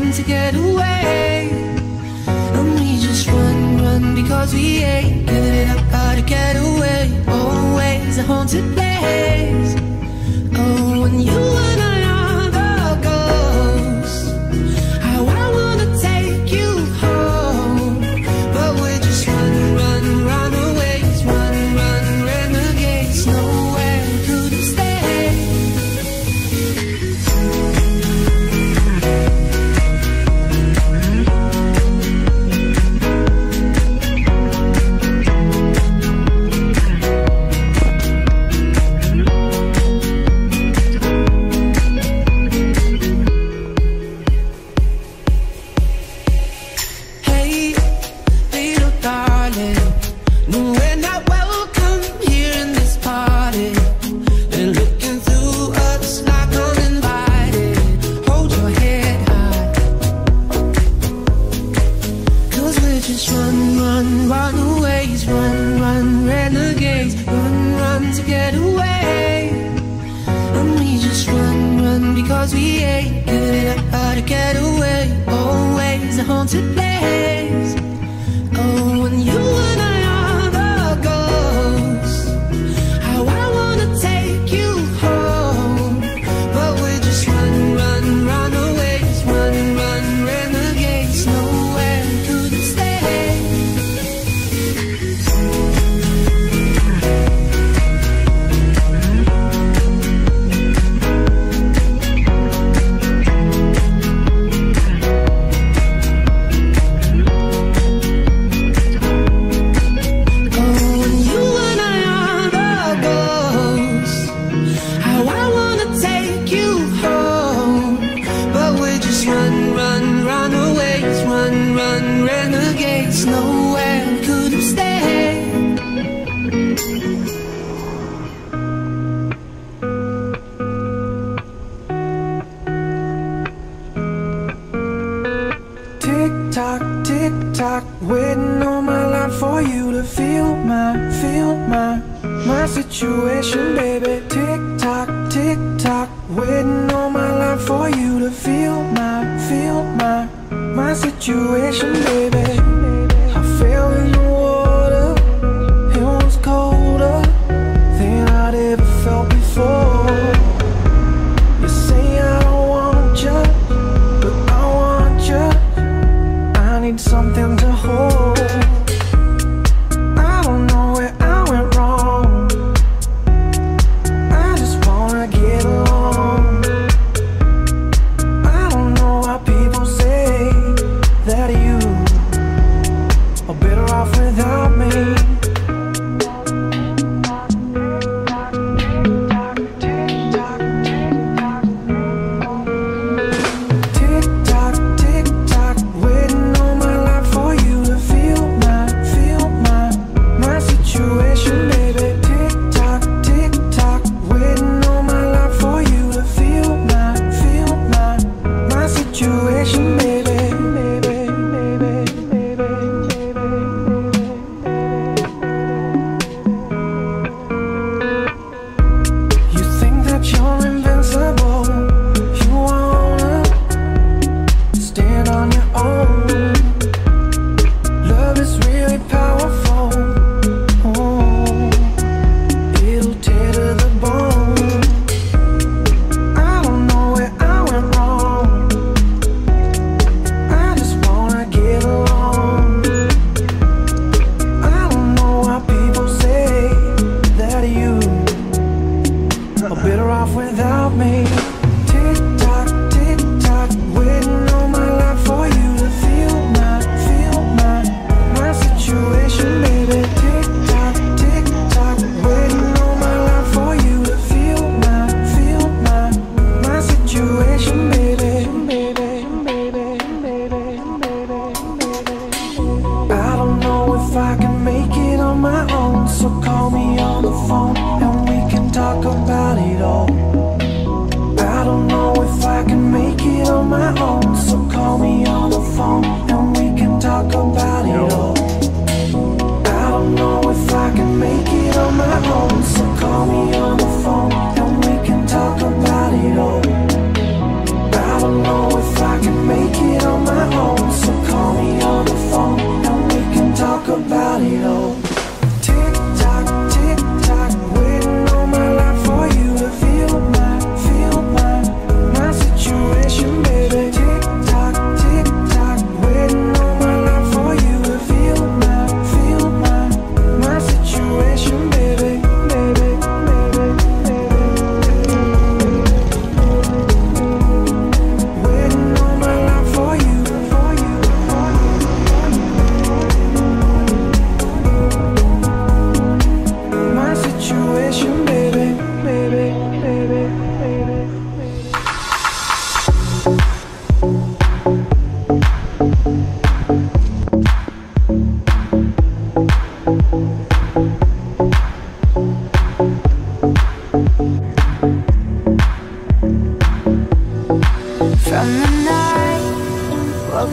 run to get away. And we just run because we ain't giving it up, gotta get away. Always a haunted place. Oh, when you and I are the ghosts, how I wanna take you home. But we're just runaways, run, renegades. Nowhere we couldn't stay. Runaways, run, renegades. Run to get away. And we just run because we ain't giving it up, gotta get away. Always a haunted place. Oh, when you and I are the ghosts, how I wanna take you home. But we're just runaways, run, renegades. Nowhere we couldn't stay. Runaways, run, renegades. Nowhere we couldn't stay. Tick tock, waiting all my life for you to feel my situation, baby. Tick tock, waiting all my life for you to feel my situation, baby. I fell in the water, it was colder than I'd ever felt before. You say I don't want you, but I want you. I need something to hold. I don't know where I went wrong, I just wanna get along. I don't know why people say that you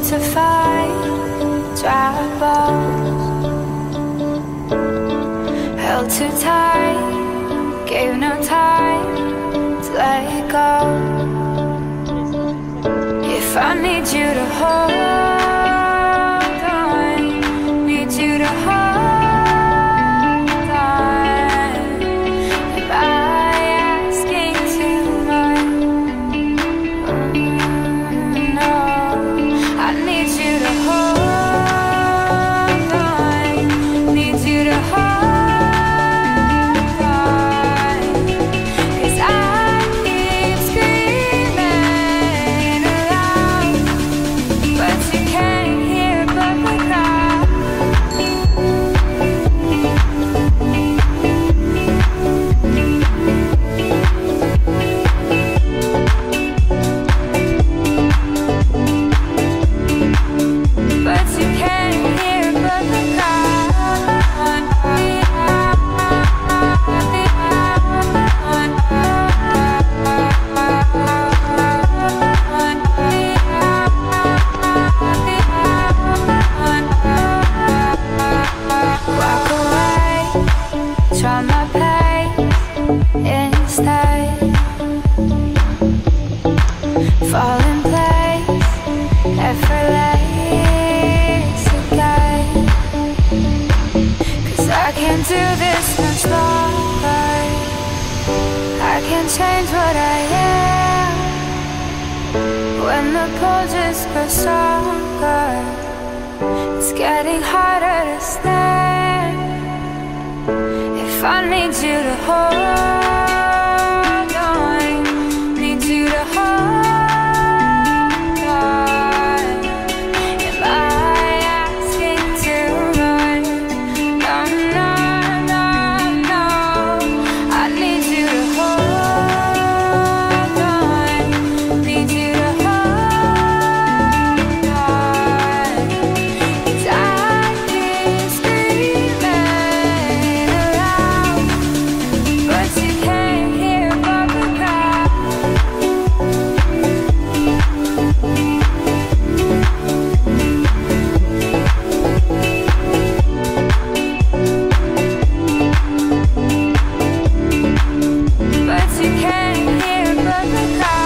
to fight dry bones, held too tight, gave no time to let go. If I need you to hold on, need you to hold on. Am I asking too much? No, I need you to hold on, need you to hold on. 'Cause I keep screaming aloud, but you can't hear but the cry. But you can't hear but the walk away, try my pace instead, fall in place, effortless again. 'Cause I can't do this much longer. I can't change what I am when the pull just grows stronger. It's getting harder to stand. If I need you to hold on, need you to hold on. Am I asking too much? No, no, no, no. I need you to hold on, need you to hold on. 'Cause I keep screaming aloud, but you can't hear but the cry. But you can't hear but the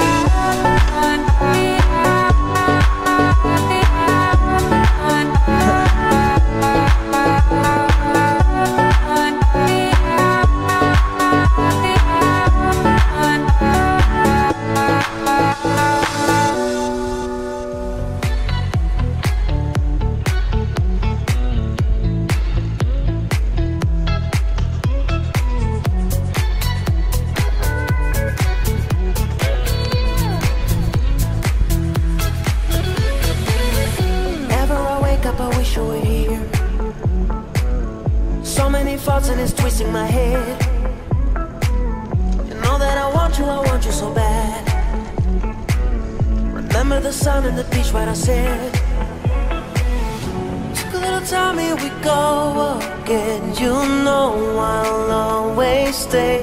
Whenever I wake up, I wish you were here. So many thoughts and it's twisting my head. You know that I want you so bad. Remember the sun and the beach right I said. Took a little time, here we go again. You know I'll always stay.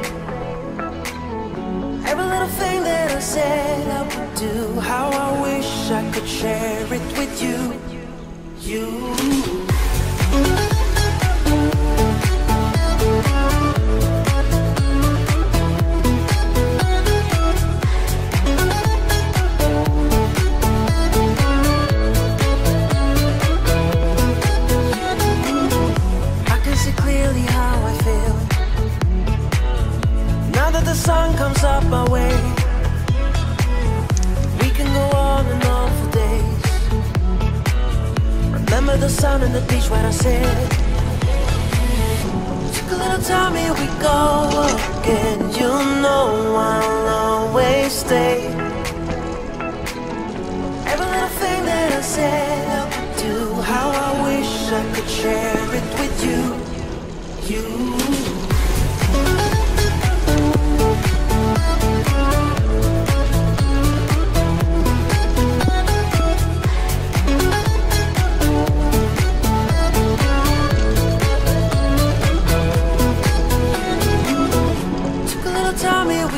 Every little thing that I said I would do, how I wish I could share it with you. You. I can see clearly how I feel now that the sun comes up my way. We can go on and on for days. Remember the sun and the beach right I said. Took a little time, here we go again. You know I'll always stay. Every little thing that I said I would do, how I wish I could share it with you. You.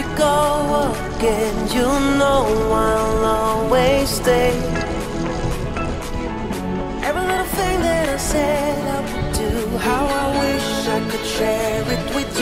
again, you know I'll always stay. could share it with